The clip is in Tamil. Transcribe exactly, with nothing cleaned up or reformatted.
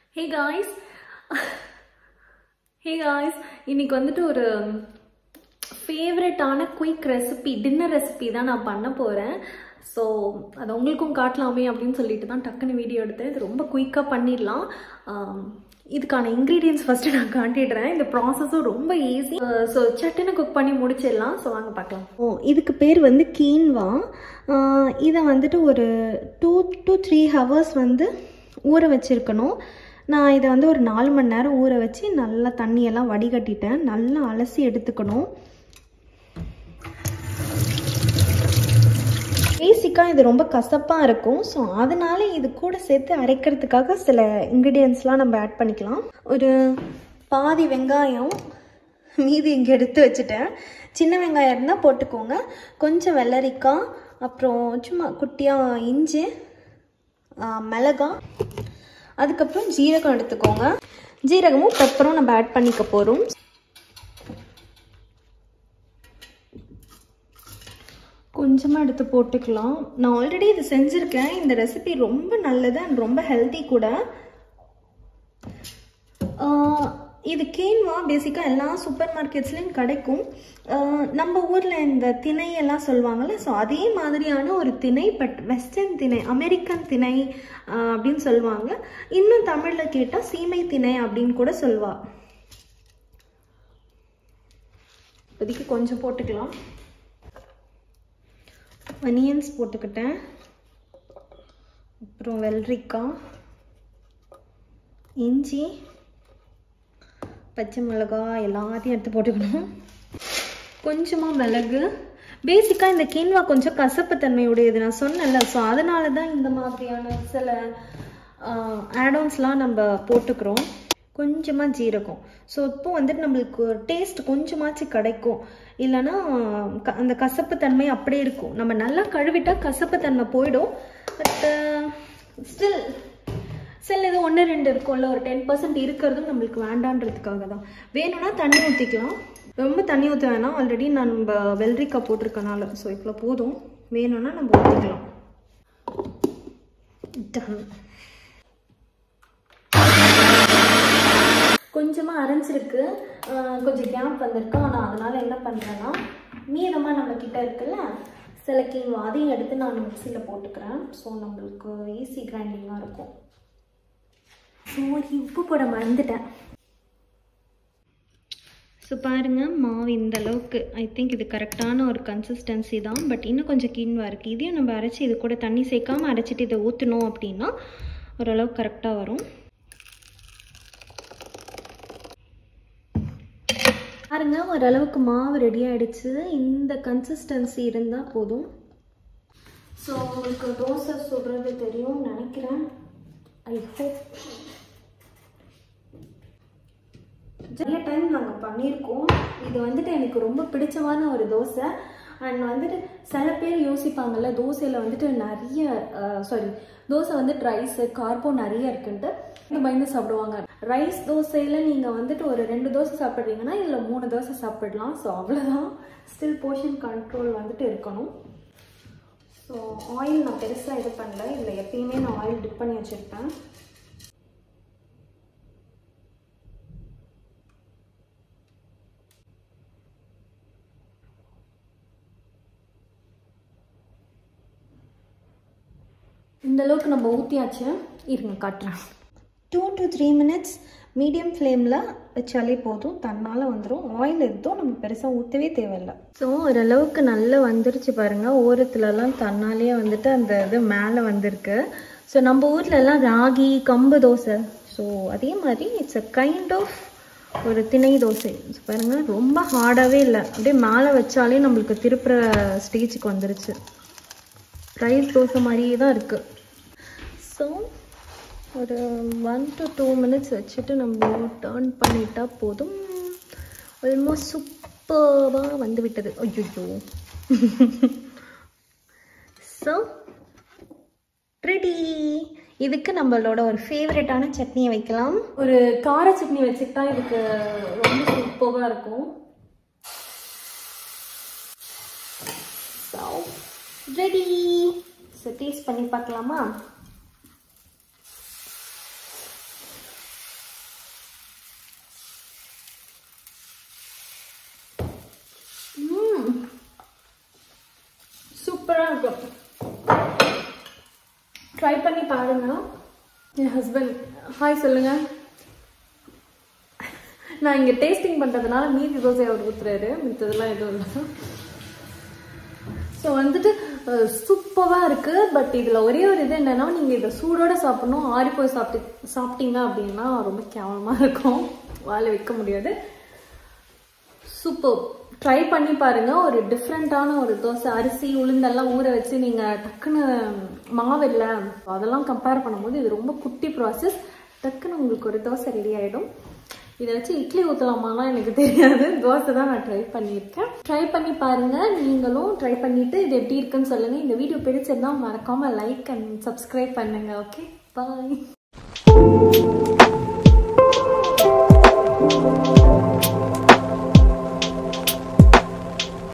Hey guys, hey guys, இன்னைக்கு வந்துட்டு ஒரு ஃபேவரட்டான குயிக் ரெசிபி டின்னர் ரெசிபி தான் நான் பண்ண போகிறேன். ஸோ அதை உங்களுக்கும் காட்டலாமே அப்படின்னு சொல்லிட்டு தான் டக்குன்னு வீடியோ எடுத்தேன். இது ரொம்ப குயிக்காக பண்ணிடலாம். இதுக்கான இன்க்ரீடியன்ஸ் ஃபஸ்ட்டு நான் காட்டிடுறேன். இந்த ப்ராசஸும் ரொம்ப ஈஸி. ஸோ சட்டுன்னு குக் பண்ணி முடிச்சிடலாம். ஸோ வாங்க பார்க்கலாம். ஓ இதுக்கு பேர் வந்து கீன்வா. இதை வந்துட்டு ஒரு டூ டு த்ரீ ஹவர்ஸ் வந்து ஊற வச்சுருக்கணும். நான் இதை வந்து ஒரு நாலு மணி நேரம் ஊற வச்சு நல்லா தண்ணியெல்லாம் வடிகட்டிட்டேன். நல்லா அலசி எடுத்துக்கணும். பேசிக்காக இது ரொம்ப கசப்பாக இருக்கும். ஸோ அதனால இது கூட சேர்த்து அரைக்கிறதுக்காக சில இன்க்ரீடியன்ஸ்லாம் நம்ம ஆட் பண்ணிக்கலாம். ஒரு பாதி வெங்காயம் மீதி இங்கே எடுத்து வச்சுட்டேன். சின்ன வெங்காயம் இருந்தால் போட்டுக்கோங்க. கொஞ்சம் வெள்ளரிக்காய், அப்புறம் சும்மா குட்டியாக இஞ்சி, மிளகாய், அதுக்கப்புறம் ஜீரகம் எடுத்துக்கோங்க. ஜீரகமும் பெப்பரும் நம்ம ஆட் பண்ணிக்க போகிறோம். கொஞ்சமாக எடுத்து போட்டுக்கலாம். நான் ஆல்ரெடி இது செஞ்சுருக்கேன். இந்த ரெசிபி ரொம்ப நல்லது அண்ட் ரொம்ப ஹெல்த்தி கூட. இது கீன்வா பேசிக்காக எல்லா சூப்பர் மார்க்கெட்ஸ்லேயும் கிடைக்கும். நம்ம ஊரில் இந்த திணையெல்லாம் சொல்லுவாங்கள்ல, ஸோ அதே மாதிரியான ஒரு திணை, பட் வெஸ்டர்ன் திணை, அமெரிக்கன் திணை அப்படின்னு சொல்லுவாங்க. இன்னும் தமிழில் கேட்டால் சீமை திணை அப்படின்னு கூட சொல்லுவா. இப்போதைக்கு கொஞ்சம் போட்டுக்கலாம். அனியன்ஸ் போட்டுக்கிட்டேன். அப்புறம் வெள்ளரிக்காய், இஞ்சி, பச்சை மிளகாய் எல்லாத்தையும் எடுத்து போட்டுக்கணும். கொஞ்சமாக மிளகு. பேசிக்காக இந்த கீன்வா கொஞ்சம் கசப்பு தன்மையுடையது நான் சொன்னேன்ல, ஸோ அதனால தான் இந்த மாதிரியான சில ஆடோன்ஸ்லாம் நம்ம போட்டுக்கிறோம். கொஞ்சமாக ஜீரகம். ஸோ இப்போ வந்துட்டு நம்மளுக்கு டேஸ்ட் கொஞ்சமாச்சு கிடைக்கும். இல்லைன்னா அந்த கசப்பு தன்மை அப்படியே இருக்கும். நம்ம நல்லா கழுவிட்டால் கசப்பு தன்மை போயிடும். பட் ஸ்டில் சில இது ஒன்று ரெண்டு இருக்கும்ல, ஒரு டென் பர்சன்ட் இருக்கிறதும் நம்மளுக்கு வேண்டான்றதுக்காக தான். வேணும்னா தண்ணி ஊற்றிக்கலாம். ரொம்ப தண்ணி ஊற்ற வேணாம். ஆல்ரெடி நான் நம்ம வெள்ளரிக்காய் போட்டிருக்கனால ஸோ இவ்வளோ போதும். வேணும்னா நம்ம ஊற்றிக்கலாம். கொஞ்சமாக அரைஞ்சிருக்கு, கொஞ்சம் கேப் வந்திருக்கு. ஆனால் அதனால் என்ன பண்ணுறேன்னா, மீதமாக நம்ம கிட்ட இருக்குல்ல சில கீன்வா, அதையும் எடுத்து நான் மிக்சியில் போட்டுக்கிறேன். ஸோ நம்மளுக்கு ஈஸி கிரைண்டிங்காக இருக்கும். சாரி, உப்பு போட மறந்துட்டேன். ஸோ பாருங்கள், மாவு இந்த அளவுக்கு. ஐ திங்க் இது கரெக்டான ஒரு கன்சிஸ்டன்சி தான். பட் இன்னும் கொஞ்சம் கீன்வா இருக்குது. இதையும் நம்ம அரைச்சி இது கூட தண்ணி சேர்க்காமல் அரைச்சிட்டு இதை ஊற்றணும் அப்படின்னா ஓரளவுக்கு கரெக்டாக வரும். பாருங்க, ஓரளவுக்கு மாவு ரெடி ஆகிடுச்சு. இந்த கன்சிஸ்டன்சி இருந்தால் போதும். ஸோ உங்களுக்கு தோசை சுடுறது தெரியும்னு நினைக்கிறேன். I hope. நிறைய டைம் நாங்கள் பண்ணியிருக்கோம். இது வந்துட்டு எனக்கு ரொம்ப பிடிச்சமான ஒரு தோசை. அண்ட் வந்துட்டு சில பேர் யோசிப்பாங்கள்ல, தோசையில் வந்துட்டு நிறைய சாரி தோசை வந்துட்டு ரைஸு கார்போ நிறைய இருக்குன்ட்டு இந்த பயந்து சாப்பிடுவாங்க. ரைஸ் தோசையில் நீங்கள் வந்துட்டு ஒரு ரெண்டு தோசை சாப்பிட்றீங்கன்னா இதில் மூணு தோசை சாப்பிடலாம். ஸோ அவ்வளோதான். ஸ்டில் போர்ஷன் கண்ட்ரோல் வந்துட்டு இருக்கணும். ஸோ ஆயில் நான் பெருசாக இது பண்ணல. இதில் எப்பயுமே நான் ஆயில் டிப் பண்ணி வச்சுருப்பேன். இந்த அளவுக்கு நம்ம ஊற்றியாச்சு. இருங்க காட்டுறேன். Two to three minutes medium ஃப்ளேமில் வச்சாலே போதும், தன்னால் வந்துடும். ஆயில் எதுவும் நம்ம பெருசாக ஊற்றவே தேவையில்லை. ஸோ ஓரளவுக்கு நல்லா வந்துருச்சு பாருங்கள். ஓரத்துலலாம் தன்னாலே வந்துட்டு அந்த இது மேலே வந்திருக்கு. ஸோ நம்ம ஊர்லலாம் ராகி கம்பு தோசை, ஸோ அதே மாதிரி இட்ஸ் அ கைண்ட் ஆஃப் ஒரு திணை தோசை. ஸோ பாருங்கள், ரொம்ப ஹார்டாகவே இல்லை. அப்படியே மேலே வச்சாலே நம்மளுக்கு திருப்புற ஸ்டேஜுக்கு வந்துருச்சு. ரைஸ் தோசை மாதிரியே தான் இருக்குது. ஸோ ஒரு ஒன் டு டூ மினிட்ஸ் வச்சுட்டு நம்ம டர்ன் பண்ணிட்டா போதும். ஆல்மோஸ்ட் சூப்பராக வந்து விட்டது. ஐயோ. So ready. இதுக்கு நம்மளோட ஒரு ஃபேவரட்டான சட்னியை வைக்கலாம். ஒரு கார சட்னி வச்சுக்கிட்டா இதுக்கு ரொம்ப சூப்பராக இருக்கும். So ready. ஸோ டேஸ்ட் பண்ணி பார்க்கலாமா? ட்ரை பண்ணி பாருங்க. என் ஹஸ்பண்ட் ஹாய் சொல்லுங்க. நான் இங்கே டேஸ்டிங் பண்ணுறதுனால மீதி தோசை அவர் ஊற்றுறாரு, மித்ததெல்லாம் எதுவும் இல்லை. ஸோ வந்துட்டு சூப்பராக இருக்குது. பட் இதில் ஒரே ஒரு இது என்னென்னா, நீங்கள் இதை சூடோடு சாப்பிட்ணும். ஆறி போய் சாப்பிட்டு சாப்பிட்டீங்க அப்படின்னா ரொம்ப கேவலமாக இருக்கும், வாழை வைக்க முடியாது. சூப்பர், ட்ரை பண்ணி பாருங்கள். ஒரு டிஃப்ரெண்ட்டான ஒரு தோசை. அரிசி உளுந்தெல்லாம் ஊற வச்சு நீங்கள் டக்குன்னு மாவு இல்லை, அதெல்லாம் கம்பேர் பண்ணும்போது இது ரொம்ப குட்டி ப்ராசஸ். டக்குன்னு உங்களுக்கு ஒரு தோசை ரெடி ஆகிடும். இதை வச்சு இட்லி ஊற்றலாமான்னா எனக்கு தெரியாது. தோசை தான் நான் ட்ரை பண்ணியிருக்கேன். ட்ரை பண்ணி பாருங்கள். நீங்களும் ட்ரை பண்ணிவிட்டு இது எப்படி இருக்குன்னு சொல்லுங்கள். இந்த வீடியோ பிடிச்சிருந்தா மறக்காமல் லைக் அண்ட் சப்ஸ்கிரைப் பண்ணுங்கள். ஓகே, பாய்.